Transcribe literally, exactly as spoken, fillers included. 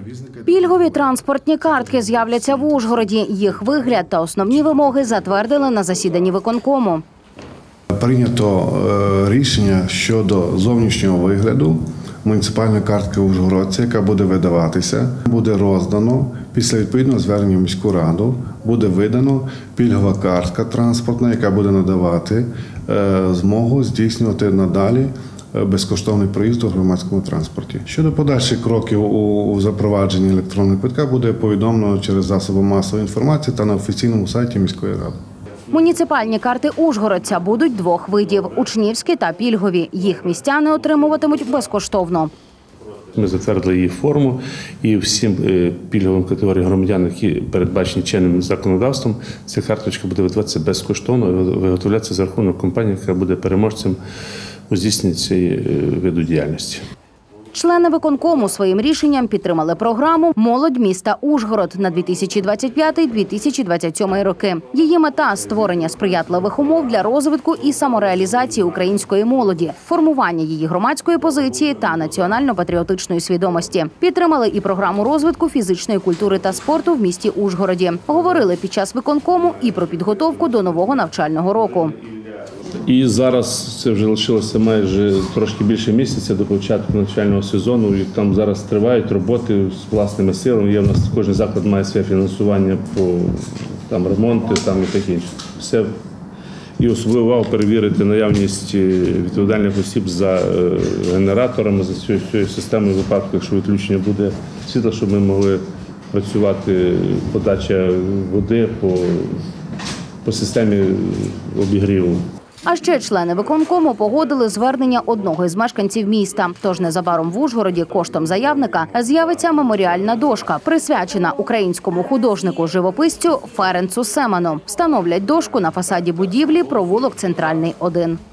Пільгові транспортні картки з'являться в Ужгороді. Їх вигляд та основні вимоги затвердили на засіданні виконкому. Прийнято рішення щодо зовнішнього вигляду муніципальної картки ужгородця, яка буде видаватися, буде роздано після відповідного звернення в міську раду, буде видано пільгова картка транспортна, яка буде надавати змогу здійснювати надалі безкоштовний проїзд у громадському транспорті. Щодо подальших кроків у запровадженні електронного квитка буде повідомлено через засоби масової інформації та на офіційному сайті міської ради. Муніципальні карти ужгородця будуть двох видів – учнівські та пільгові. Їх містяни отримуватимуть безкоштовно. Ми затвердили її форму і всім пільговим категоріям громадян, які передбачені чинним законодавством, ця карточка буде видаватися безкоштовно і виготовлятися за рахунок компанії, яка буде переможцем у здійсненні цієї виду діяльності. Члени виконкому своїм рішенням підтримали програму «Молодь міста Ужгород» на дві тисячі двадцять п'ятий - дві тисячі двадцять сьомий роки. Її мета – створення сприятливих умов для розвитку і самореалізації української молоді, формування її громадської позиції та національно-патріотичної свідомості. Підтримали і програму розвитку фізичної культури та спорту в місті Ужгороді. Говорили під час виконкому і про підготовку до нового навчального року. І зараз це вже лишилося майже трошки більше місяця до початку навчального сезону. І там зараз тривають роботи з власними силами. Є в нас кожен заклад має своє фінансування по там ремонти, там і таке інше. Все і особливо увагу перевірити наявність відповідальних осіб за генераторами, за цією, цією системою випадку, якщо відключення буде світла, щоб ми могли працювати подача води по, по системі обігріву. А ще члени виконкому погодили звернення одного із мешканців міста. Тож незабаром в Ужгороді коштом заявника з'явиться меморіальна дошка, присвячена українському художнику-живописцю Ференцу Семену. Встановлять дошку на фасаді будівлі провулок Центральний, один.